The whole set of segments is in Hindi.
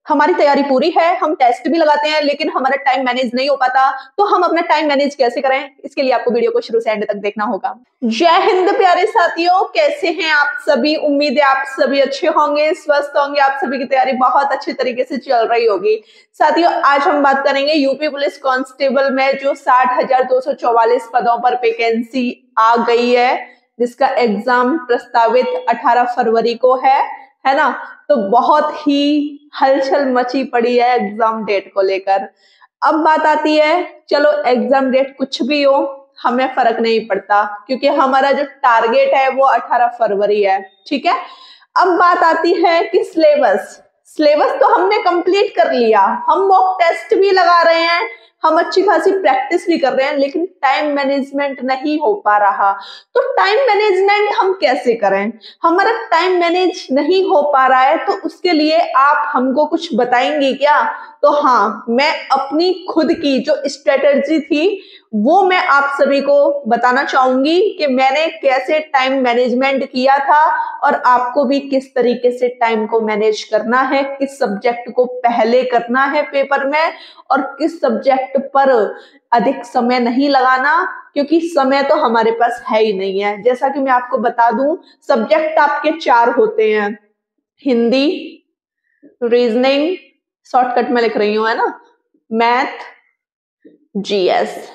हमारी तैयारी पूरी है, हम टेस्ट भी लगाते हैं, लेकिन हमारा टाइम मैनेज नहीं हो पाता। तो हम अपना टाइम मैनेज कैसे करें, इसके लिए आपको वीडियो को शुरू से एंड तक देखना होगा। जय हिंद प्यारे साथियों, कैसे हैं आप सभी? उम्मीद है आप सभी अच्छे होंगे, स्वस्थ होंगे। आप सभी की तैयारी बहुत अच्छे तरीके से चल रही होगी। साथियों, आज हम बात करेंगे यूपी पुलिस कांस्टेबल में जो 60,244 पदों पर वैकेंसी आ गई है, जिसका एग्जाम प्रस्तावित 18 फरवरी को है ना। तो बहुत ही हलचल मची पड़ी है एग्जाम डेट को लेकर। अब बात आती है, चलो एग्जाम डेट कुछ भी हो, हमें फर्क नहीं पड़ता, क्योंकि हमारा जो टारगेट है वो 18 फरवरी है। ठीक है, अब बात आती है कि सिलेबस तो हमने कंप्लीट कर लिया, हम मॉक टेस्ट भी लगा रहे हैं, हम अच्छी खासी प्रैक्टिस भी कर रहे हैं, लेकिन टाइम मैनेजमेंट नहीं हो पा रहा। तो टाइम मैनेजमेंट हम कैसे करें? हमारा टाइम मैनेज नहीं हो पा रहा है, तो उसके लिए आप हमको कुछ बताएंगे क्या? तो हाँ, मैं अपनी खुद की जो स्ट्रेटजी थी वो मैं आप सभी को बताना चाहूंगी कि मैंने कैसे टाइम मैनेजमेंट किया था, और आपको भी किस तरीके से टाइम को मैनेज करना है, किस सब्जेक्ट को पहले करना है पेपर में, और किस सब्जेक्ट पर अधिक समय नहीं लगाना, क्योंकि समय तो हमारे पास है ही नहीं है। जैसा कि मैं आपको बता दूं, सब्जेक्ट आपके 4 होते हैं, हिंदी, रीजनिंग, शॉर्टकट में लिख रही हूं, है ना, मैथ, जीएस।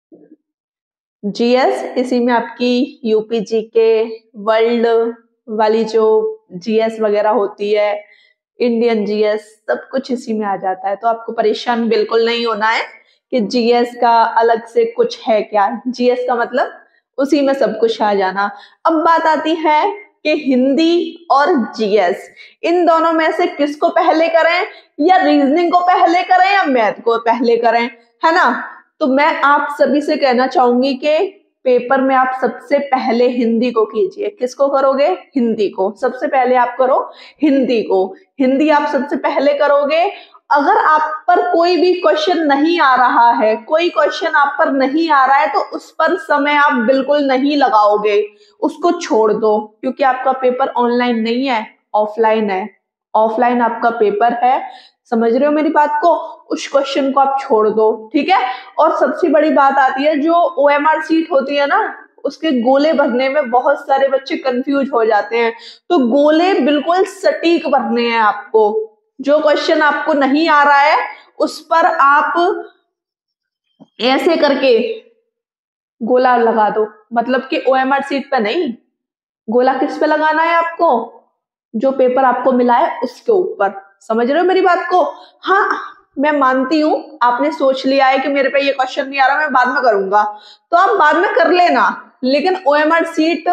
इसी में आपकी यूपी जीके, वर्ल्ड वाली जो जीएस वगैरह होती है, इंडियन जीएस, सब कुछ इसी में आ जाता है। तो आपको परेशान बिल्कुल नहीं होना है कि जीएस का अलग से कुछ है क्या। जीएस का मतलब उसी में सब कुछ आ जाना। अब बात आती है कि हिंदी और जीएस, इन दोनों में से किसको पहले करें, या रीजनिंग को पहले करें या मैथ को पहले करें, है ना। तो मैं आप सभी से कहना चाहूंगी कि पेपर में आप सबसे पहले हिंदी को कीजिए। किसको करोगे? हिंदी को सबसे पहले आप करो, हिंदी को। हिंदी आप सबसे पहले करोगे। अगर आप पर कोई भी क्वेश्चन नहीं आ रहा है, कोई क्वेश्चन आप पर नहीं आ रहा है, तो उस पर समय आप बिल्कुल नहीं लगाओगे, उसको छोड़ दो, क्योंकि आपका पेपर ऑनलाइन नहीं है, ऑफलाइन है। ऑफलाइन आपका पेपर है, समझ रहे हो मेरी बात को? उस क्वेश्चन को आप छोड़ दो, ठीक है। और सबसे बड़ी बात आती है, जो ओएमआर सीट होती है ना, उसके गोले भरने में बहुत सारे बच्चे कंफ्यूज हो जाते हैं। तो गोले बिल्कुल सटीक भरने हैं आपको। जो क्वेश्चन आपको नहीं आ रहा है उस पर आप ऐसे करके गोला लगा दो, मतलब कि ओएमआर सीट पे नहीं, गोला किस पे लगाना है आपको? जो पेपर आपको मिला है उसके ऊपर। समझ रहे हो मेरी बात को? हाँ, मैं मानती हूं आपने सोच लिया है कि मेरे पे ये क्वेश्चन नहीं आ रहा, मैं बाद में करूंगा, तो आप बाद में कर लेना, लेकिन ओएमआर सीट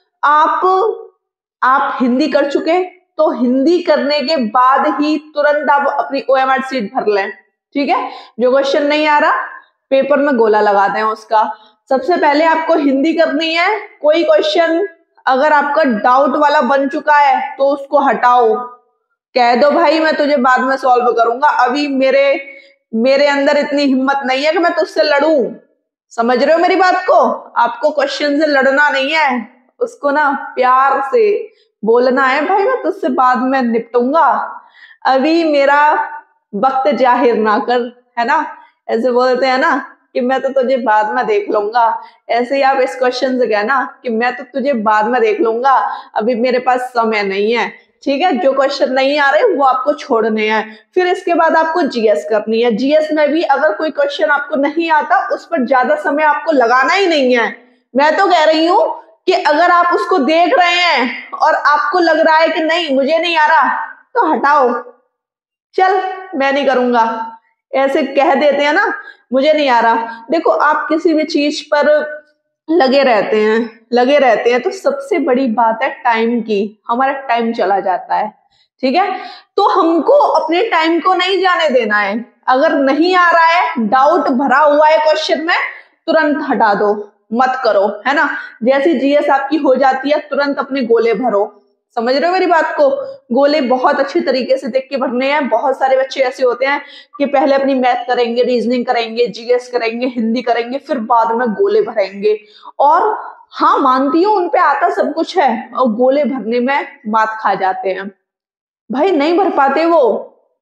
आप हिंदी कर चुके, तो हिंदी करने के बाद ही तुरंत आप अपनी ओएमआर सीट भर लें, ठीक है। जो क्वेश्चन नहीं आ रहा, पेपर में गोला लगाते हैं उसका। सबसे पहले आपको हिंदी करनी है। कोई क्वेश्चन अगर आपका डाउट वाला बन चुका है तो उसको हटाओ, कह दो भाई मैं तुझे बाद में सॉल्व करूंगा, अभी मेरे अंदर इतनी हिम्मत नहीं है कि मैं तुझसे लड़ूं। समझ रहे हो मेरी बात को? आपको क्वेश्चन से लड़ना नहीं है, उसको ना प्यार से बोलना है, भाई मैं तुझसे बाद में निपटूंगा, अभी मेरा वक्त जाहिर ना कर, है ना। ऐसे बोलते हैं ना कि मैं तो तुझे बाद में देख लूंगा, ऐसे ही आप इस क्वेश्चन से कहना कि मैं तो तुझे बाद में देख लूंगा, अभी मेरे पास समय नहीं है, ठीक है। जो क्वेश्चन नहीं आ रहे वो आपको छोड़ने हैं। फिर इसके बाद आपको जीएस करनी है। जीएस में भी अगर कोई क्वेश्चन आपको नहीं आता, उस पर ज्यादा समय आपको लगाना ही नहीं है। मैं तो कह रही हूं कि अगर आप उसको देख रहे हैं और आपको लग रहा है कि नहीं मुझे नहीं आ रहा, तो हटाओ, चल मैं नहीं करूंगा, ऐसे कह देते हैं ना, मुझे नहीं आ रहा। देखो, आप किसी भी चीज पर लगे रहते हैं तो सबसे बड़ी बात है टाइम की, हमारा टाइम चला जाता है, ठीक है। तो हमको अपने टाइम को नहीं जाने देना है। अगर नहीं आ रहा है, डाउट भरा हुआ है क्वेश्चन में, तुरंत हटा दो, मत करो, है ना। जैसी जीएस आपकी हो जाती है, तुरंत अपने गोले भरो। समझ रहे हो मेरी बात को? गोले बहुत अच्छे तरीके से देख के भरने हैं। बहुत सारे बच्चे ऐसे होते हैं कि पहले अपनी मैथ करेंगे, रीजनिंग करेंगे, जीएस करेंगे, हिंदी करेंगे, फिर बाद में गोले भरेंगे। और हाँ, मानती हूँ उन पे आता सब कुछ है, और गोले भरने में मात खा जाते हैं, भाई नहीं भर पाते वो।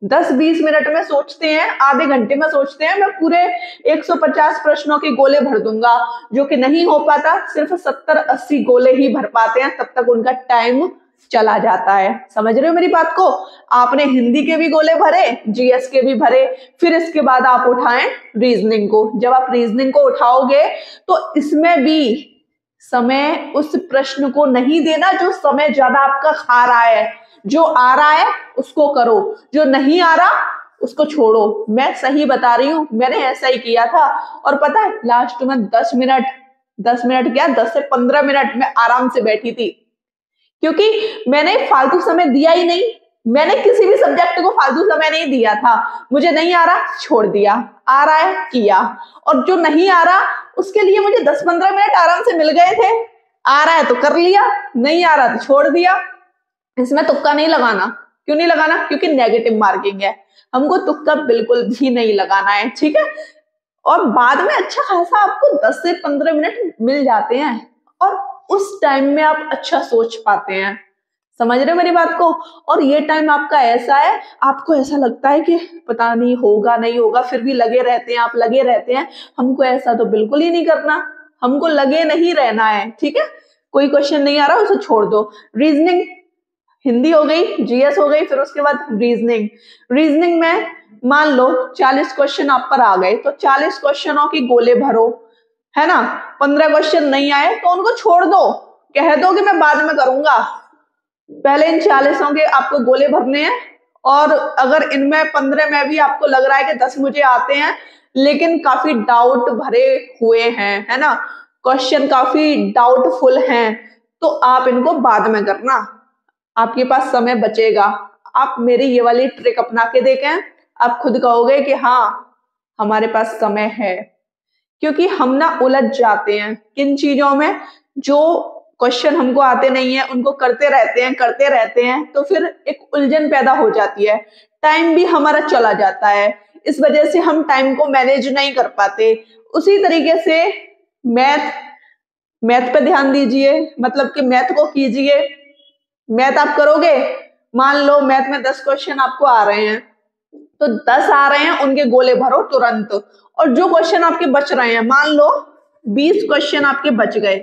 10-20 मिनट में सोचते हैं, आधे घंटे में सोचते हैं मैं पूरे 150 प्रश्नों के गोले भर दूंगा, जो कि नहीं हो पाता। सिर्फ 70-80 गोले ही भर पाते हैं, तब तक उनका टाइम चला जाता है। समझ रहे हो मेरी बात को? आपने हिंदी के भी गोले भरे, जीएस के भी भरे, फिर इसके बाद आप उठाएं रीजनिंग को। जब आप रीजनिंग को उठाओगे तो इसमें भी समय उस प्रश्न को नहीं देना जो समय ज्यादा आपका खा रहा है। जो आ रहा है उसको करो, जो नहीं आ रहा उसको छोड़ो। मैं सही बता रही हूँ, मैंने ऐसा ही किया था। और पता है लास्ट में 10 मिनट क्या 10 से 15 मिनट में आराम से बैठी थी, क्योंकि मैंने फालतू समय दिया ही नहीं। मैंने किसी भी सब्जेक्ट को फालतू समय नहीं दिया था। मुझे नहीं आ रहा छोड़ दिया, आ रहा है किया, और जो नहीं आ रहा उसके लिए मुझे 10-15 मिनट आराम से मिल गए थे। आ रहा है तो कर लिया, नहीं आ रहा तो छोड़ दिया। इसमें तुक्का नहीं लगाना। क्यों नहीं लगाना? क्योंकि नेगेटिव मार्किंग है, हमको तुक्का बिल्कुल भी नहीं लगाना है, ठीक है। और बाद में अच्छा खासा आपको 10 से 15 मिनट मिल जाते हैं, और उस टाइम में आप अच्छा सोच पाते हैं। समझ रहे हो मेरी बात को? और ये टाइम आपका ऐसा है, आपको ऐसा लगता है कि पता नहीं होगा नहीं होगा, फिर भी लगे रहते हैं, आप लगे रहते हैं। हमको ऐसा तो बिल्कुल ही नहीं करना, हमको लगे नहीं रहना है, ठीक है। कोई क्वेश्चन नहीं आ रहा उसे छोड़ दो। रीजनिंग, हिंदी हो गई, जीएस हो गई, फिर उसके बाद रीजनिंग में मान लो 40 क्वेश्चन आप पर आ गए, तो 40 क्वेश्चनों की गोले भरो, है ना। 15 क्वेश्चन नहीं आए तो उनको छोड़ दो, कह दो कि मैं बाद में करूंगा। पहले इन 40 के आपको गोले भरने हैं, और अगर इनमें 15 में भी आपको लग रहा है कि 10 मुझे आते हैं लेकिन काफी डाउट भरे हुए हैं, है ना, क्वेश्चन काफी डाउटफुल हैं, तो आप इनको बाद में करना, आपके पास समय बचेगा। आप मेरी ये वाली ट्रिक अपना के देखें, आप खुद कहोगे कि हाँ हमारे पास समय है। क्योंकि हम ना उलझ जाते हैं किन चीजों में, जो क्वेश्चन हमको आते नहीं है उनको करते रहते हैं, तो फिर एक उलझन पैदा हो जाती है, टाइम भी हमारा चला जाता है। इस वजह से हम टाइम को मैनेज नहीं कर पाते। उसी तरीके से मैथ पे ध्यान दीजिए, मतलब कि मैथ को कीजिए। मैथ आप करोगे, मान लो मैथ में 10 क्वेश्चन आपको आ रहे हैं, तो 10 आ रहे हैं उनके गोले भरो तुरंत। और जो क्वेश्चन आपके बच रहे हैं, मान लो 20 क्वेश्चन आपके बच गए,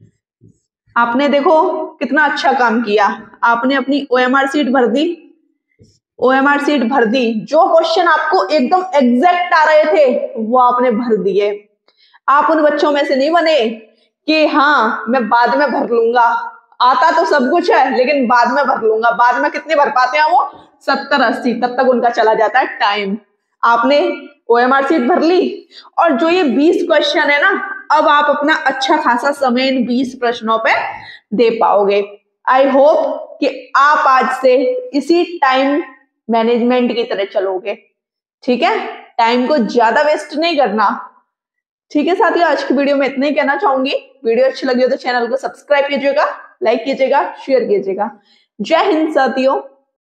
आपने देखो कितना अच्छा काम किया, आपने अपनी ओएमआर सीट भर दी, जो क्वेश्चन आपको एकदम एग्जैक्ट आ रहे थे वो आपने भर दिए। आप उन बच्चों में से नहीं बने कि हाँ मैं बाद में भर लूंगा, आता तो सब कुछ है लेकिन बाद में भर लूंगा। बाद में कितने भर पाते हैं वो? 70-80, तब तक उनका चला जाता है टाइम। आपने ओएमआर सीट भर ली, और जो ये 20 क्वेश्चन है ना, अब आप अपना अच्छा खासा समय इन 20 प्रश्नों पे दे पाओगे। आई होप कि आप आज से इसी टाइम मैनेजमेंट की तरह चलोगे, ठीक है। टाइम को ज्यादा वेस्ट नहीं करना, ठीक है साथियों। आज की वीडियो में इतना ही कहना चाहूंगी। वीडियो अच्छी लगी हो तो चैनल को सब्सक्राइब कीजिएगा, लाइक कीजिएगा, शेयर कीजिएगा। जय हिंद साथियों।